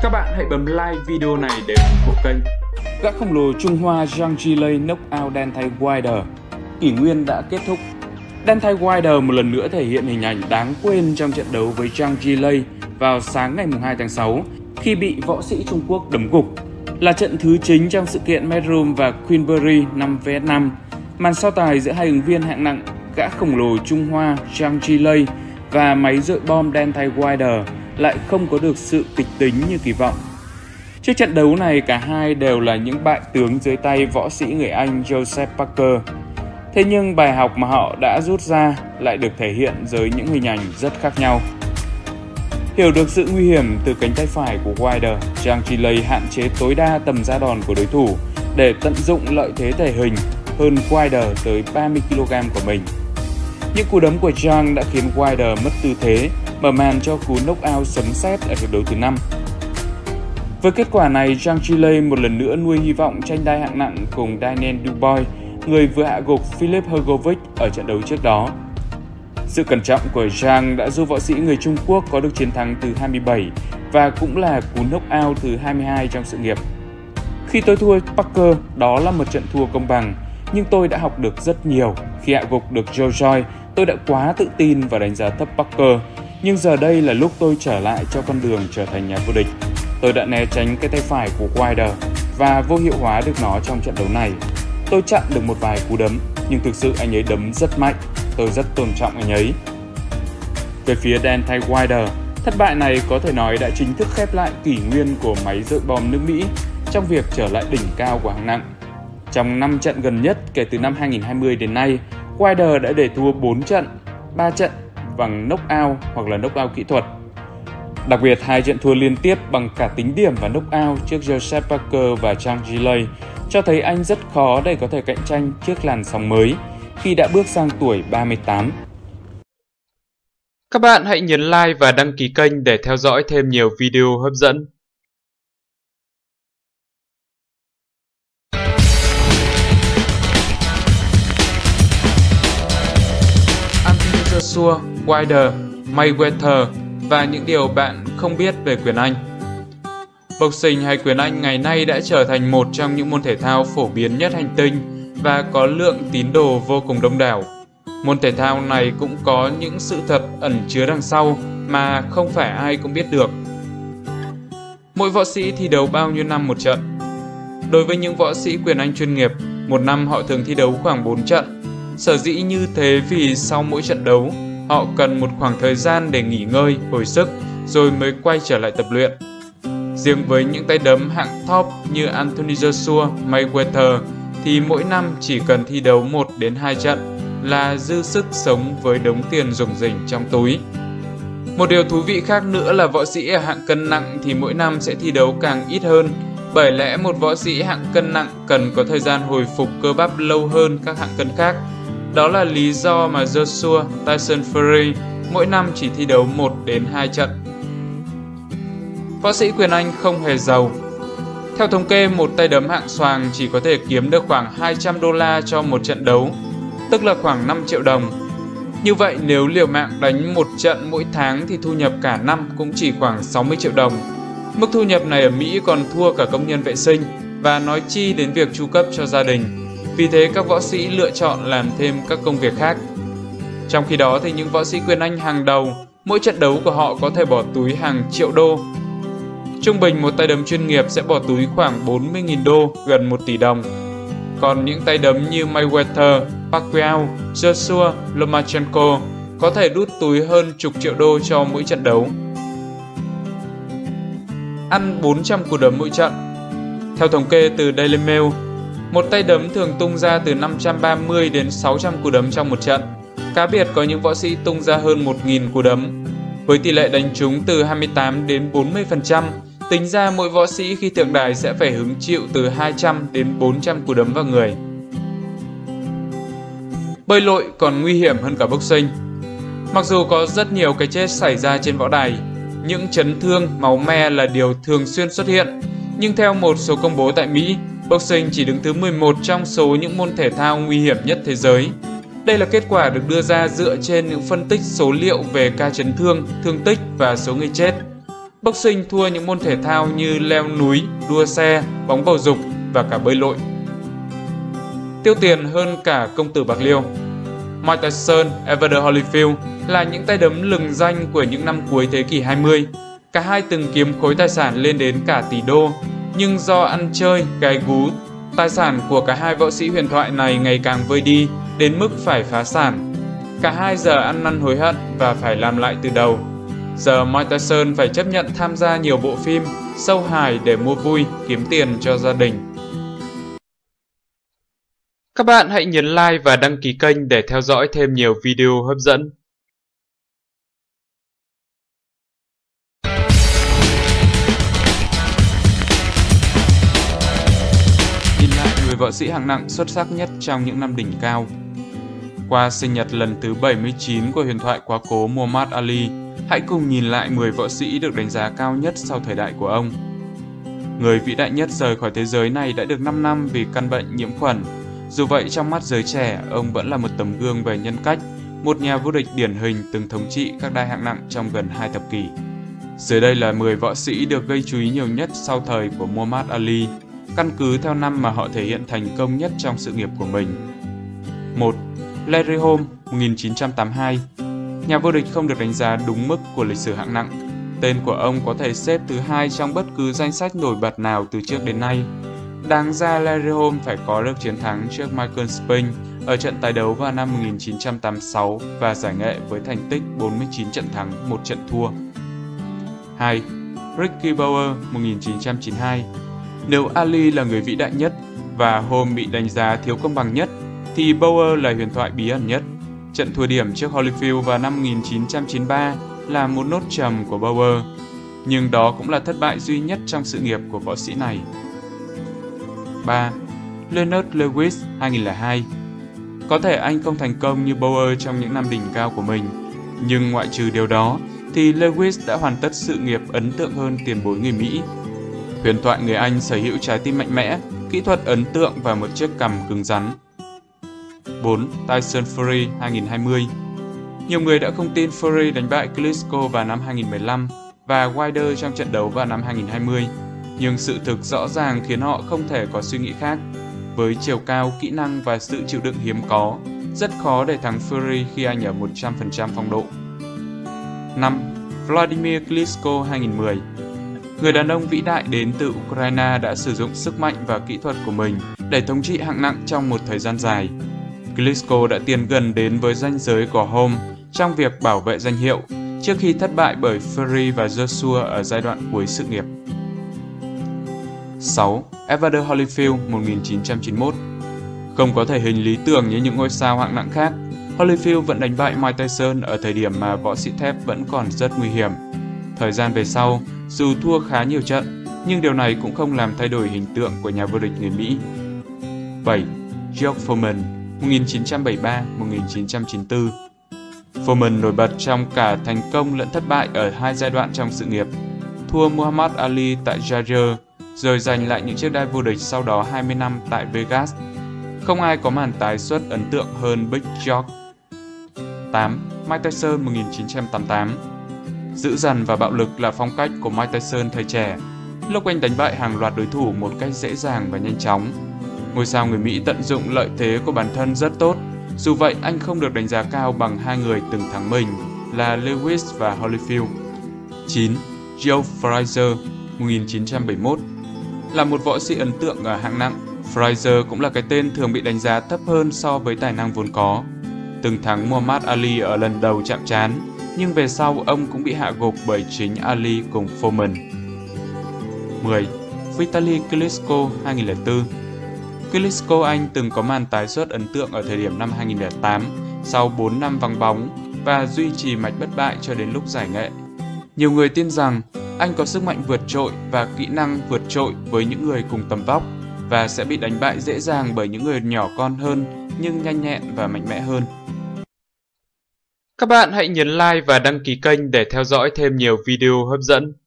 Các bạn hãy bấm like video này để ủng hộ kênh. Gã khổng lồ Trung Hoa Zhang Zhilei knock out Deontay Wilder. Kỷ nguyên đã kết thúc. Deontay Wilder một lần nữa thể hiện hình ảnh đáng quên trong trận đấu với Zhang Zhilei vào sáng ngày 2 tháng 6 khi bị võ sĩ Trung Quốc đấm gục. Là trận thứ chính trong sự kiện Matchroom và Queensberry 5vs5. Màn so tài giữa hai ứng viên hạng nặng gã khổng lồ Trung Hoa Zhang Zhilei và máy dội bom Deontay Wilder lại không có được sự kịch tính như kỳ vọng. Trước trận đấu này, cả hai đều là những bại tướng dưới tay võ sĩ người Anh Joseph Parker. Thế nhưng bài học mà họ đã rút ra lại được thể hiện dưới những hình ảnh rất khác nhau. Hiểu được sự nguy hiểm từ cánh tay phải của Wilder, Zhang Zhilei hạn chế tối đa tầm ra đòn của đối thủ để tận dụng lợi thế thể hình hơn Wilder tới 30kg của mình. Những cú đấm của Zhang đã khiến Wilder mất tư thế, mở màn cho cú knock-out sấm sét ở hiệp đấu thứ 5. Với kết quả này, Zhang Zhilei một lần nữa nuôi hy vọng tranh đai hạng nặng cùng Daniel Dubois, người vừa hạ gục Filip Hrgovic ở trận đấu trước đó. Sự cẩn trọng của Zhang đã giúp võ sĩ người Trung Quốc có được chiến thắng thứ 27 và cũng là cú knock-out thứ 22 trong sự nghiệp. Khi tôi thua Parker, đó là một trận thua công bằng, nhưng tôi đã học được rất nhiều. Khi hạ gục được Joe Joyce, tôi đã quá tự tin và đánh giá thấp Parker, nhưng giờ đây là lúc tôi trở lại cho con đường trở thành nhà vô địch. Tôi đã né tránh cái tay phải của Wilder và vô hiệu hóa được nó trong trận đấu này. Tôi chặn được một vài cú đấm, nhưng thực sự anh ấy đấm rất mạnh. Tôi rất tôn trọng anh ấy. Về phía Deontay Wilder, thất bại này có thể nói đã chính thức khép lại kỷ nguyên của máy dội bom nước Mỹ trong việc trở lại đỉnh cao của hạng nặng. Trong 5 trận gần nhất kể từ năm 2020 đến nay, Wilder đã để thua 4 trận, 3 trận bằng knock-out hoặc là knock-out kỹ thuật. Đặc biệt, 2 trận thua liên tiếp bằng cả tính điểm và knock-out trước Joseph Parker và Zhang Zhilei cho thấy anh rất khó để có thể cạnh tranh trước làn sóng mới khi đã bước sang tuổi 38. Các bạn hãy nhấn like và đăng ký kênh để theo dõi thêm nhiều video hấp dẫn. Anthony Joshua, Wilder, Mayweather và những điều bạn không biết về quyền Anh. Boxing hay quyền Anh ngày nay đã trở thành một trong những môn thể thao phổ biến nhất hành tinh và có lượng tín đồ vô cùng đông đảo. Môn thể thao này cũng có những sự thật ẩn chứa đằng sau mà không phải ai cũng biết được. Mỗi võ sĩ thi đấu bao nhiêu năm một trận? Đối với những võ sĩ quyền Anh chuyên nghiệp, một năm họ thường thi đấu khoảng 4 trận. Sở dĩ như thế vì sau mỗi trận đấu, họ cần một khoảng thời gian để nghỉ ngơi, hồi sức rồi mới quay trở lại tập luyện. Riêng với những tay đấm hạng top như Anthony Joshua, Mayweather thì mỗi năm chỉ cần thi đấu 1 đến 2 trận là dư sức sống với đống tiền rủng rỉnh trong túi. Một điều thú vị khác nữa là võ sĩ ở hạng cân nặng thì mỗi năm sẽ thi đấu càng ít hơn, bởi lẽ một võ sĩ hạng cân nặng cần có thời gian hồi phục cơ bắp lâu hơn các hạng cân khác. Đó là lý do mà Joshua, Tyson Fury mỗi năm chỉ thi đấu 1 đến 2 trận. Võ sĩ quyền Anh không hề giàu. Theo thống kê, một tay đấm hạng xoàng chỉ có thể kiếm được khoảng $200 cho một trận đấu, tức là khoảng 5 triệu đồng. Như vậy nếu liều mạng đánh một trận mỗi tháng thì thu nhập cả năm cũng chỉ khoảng 60 triệu đồng. Mức thu nhập này ở Mỹ còn thua cả công nhân vệ sinh và nói chi đến việc chu cấp cho gia đình. Vì thế các võ sĩ lựa chọn làm thêm các công việc khác. Trong khi đó thì những võ sĩ quyền Anh hàng đầu, mỗi trận đấu của họ có thể bỏ túi hàng triệu đô. Trung bình một tay đấm chuyên nghiệp sẽ bỏ túi khoảng 40.000 đô, gần 1 tỷ đồng. Còn những tay đấm như Mayweather, Pacquiao, Joshua, Lomachenko có thể đút túi hơn chục triệu đô cho mỗi trận đấu. Ăn 400 cú đấm mỗi trận. Theo thống kê từ Daily Mail, một tay đấm thường tung ra từ 530 đến 600 cú đấm trong một trận. Cá biệt có những võ sĩ tung ra hơn 1.000 cú đấm. Với tỷ lệ đánh trúng từ 28 đến 40%, tính ra mỗi võ sĩ khi thượng đài sẽ phải hứng chịu từ 200 đến 400 cú đấm vào người. Bơi lội còn nguy hiểm hơn cả boxing. Mặc dù có rất nhiều cái chết xảy ra trên võ đài, những chấn thương, máu me là điều thường xuyên xuất hiện, nhưng theo một số công bố tại Mỹ, boxing chỉ đứng thứ 11 trong số những môn thể thao nguy hiểm nhất thế giới. Đây là kết quả được đưa ra dựa trên những phân tích số liệu về ca chấn thương, thương tích và số người chết. Boxing thua những môn thể thao như leo núi, đua xe, bóng bầu dục và cả bơi lội. Tiêu tiền hơn cả công tử Bạc Liêu. Mike Tyson, Evander Holyfield là những tay đấm lừng danh của những năm cuối thế kỷ 20. Cả hai từng kiếm khối tài sản lên đến cả tỷ đô, nhưng do ăn chơi, gái gú, tài sản của cả hai võ sĩ huyền thoại này ngày càng vơi đi, đến mức phải phá sản. Cả hai giờ ăn năn hối hận và phải làm lại từ đầu. Giờ Mike Tyson phải chấp nhận tham gia nhiều bộ phim, show hài để mua vui, kiếm tiền cho gia đình. Các bạn hãy nhấn like và đăng ký kênh để theo dõi thêm nhiều video hấp dẫn. Nhìn lại người võ sĩ hạng nặng xuất sắc nhất trong những năm đỉnh cao. Qua sinh nhật lần thứ 79 của huyền thoại quá cố Muhammad Ali, hãy cùng nhìn lại 10 võ sĩ được đánh giá cao nhất sau thời đại của ông. Người vĩ đại nhất rời khỏi thế giới này đã được 5 năm vì căn bệnh nhiễm khuẩn. Dù vậy, trong mắt giới trẻ, ông vẫn là một tấm gương về nhân cách, một nhà vô địch điển hình từng thống trị các đai hạng nặng trong gần 2 thập kỷ. Dưới đây là 10 võ sĩ được gây chú ý nhiều nhất sau thời của Muhammad Ali, căn cứ theo năm mà họ thể hiện thành công nhất trong sự nghiệp của mình. 1. Larry Holmes, 1982. Nhà vô địch không được đánh giá đúng mức của lịch sử hạng nặng. Tên của ông có thể xếp thứ 2 trong bất cứ danh sách nổi bật nào từ trước đến nay. Đáng ra Larry Holmes phải có được chiến thắng trước Michael Spink ở trận tái đấu vào năm 1986 và giải nghệ với thành tích 49 trận thắng, 1 trận thua. 2. Ricky Bauer, 1992. Nếu Ali là người vĩ đại nhất và Holmes bị đánh giá thiếu công bằng nhất, thì Bauer là huyền thoại bí ẩn nhất. Trận thua điểm trước Holyfield vào năm 1993 là một nốt trầm của Bauer, nhưng đó cũng là thất bại duy nhất trong sự nghiệp của võ sĩ này. 3. Leonard Lewis, 2002. Có thể anh không thành công như Bauer trong những năm đỉnh cao của mình, nhưng ngoại trừ điều đó, thì Lewis đã hoàn tất sự nghiệp ấn tượng hơn tiền bối người Mỹ. Huyền thoại người Anh sở hữu trái tim mạnh mẽ, kỹ thuật ấn tượng và một chiếc cằm cứng rắn. 4. Tyson Fury, 2020. Nhiều người đã không tin Fury đánh bại Klitschko vào năm 2015 và Wilder trong trận đấu vào năm 2020, nhưng sự thực rõ ràng khiến họ không thể có suy nghĩ khác. Với chiều cao, kỹ năng và sự chịu đựng hiếm có, rất khó để thắng Fury khi anh ở 100% phong độ. 5. Vladimir Klitschko, 2010. Người đàn ông vĩ đại đến từ Ukraine đã sử dụng sức mạnh và kỹ thuật của mình để thống trị hạng nặng trong một thời gian dài. Klitschko đã tiến gần đến với ranh giới của Holmes trong việc bảo vệ danh hiệu, trước khi thất bại bởi Fury và Joshua ở giai đoạn cuối sự nghiệp. 6. Evander Holyfield, 1991. Không có thể hình lý tưởng như những ngôi sao hạng nặng khác, Holyfield vẫn đánh bại Mike Tyson ở thời điểm mà võ sĩ thép vẫn còn rất nguy hiểm. Thời gian về sau, dù thua khá nhiều trận, nhưng điều này cũng không làm thay đổi hình tượng của nhà vô địch người Mỹ. 7. George Foreman, 1973-1994. Foreman nổi bật trong cả thành công lẫn thất bại ở 2 giai đoạn trong sự nghiệp. Thua Muhammad Ali tại Georgia, rồi giành lại những chiếc đai vô địch sau đó 20 năm tại Vegas. Không ai có màn tái xuất ấn tượng hơn Big George. 8. Mike Tyson, 1988. Dữ dằn và bạo lực là phong cách của Mike Tyson thời trẻ, lúc anh đánh bại hàng loạt đối thủ một cách dễ dàng và nhanh chóng. Ngôi sao người Mỹ tận dụng lợi thế của bản thân rất tốt, dù vậy anh không được đánh giá cao bằng hai người từng thắng mình là Lewis và Holyfield. 9. Joe Frazier, 1971. Là một võ sĩ ấn tượng ở hạng nặng, Frazier cũng là cái tên thường bị đánh giá thấp hơn so với tài năng vốn có. Từng thắng Muhammad Ali ở lần đầu chạm trán, nhưng về sau ông cũng bị hạ gục bởi chính Ali cùng Foreman. 10. Vitali Klitschko, 2004. Klitschko Anh từng có màn tái xuất ấn tượng ở thời điểm năm 2008 sau 4 năm vắng bóng và duy trì mạch bất bại cho đến lúc giải nghệ. Nhiều người tin rằng anh có sức mạnh vượt trội và kỹ năng vượt trội với những người cùng tầm vóc và sẽ bị đánh bại dễ dàng bởi những người nhỏ con hơn nhưng nhanh nhẹn và mạnh mẽ hơn. Các bạn hãy nhấn like và đăng ký kênh để theo dõi thêm nhiều video hấp dẫn.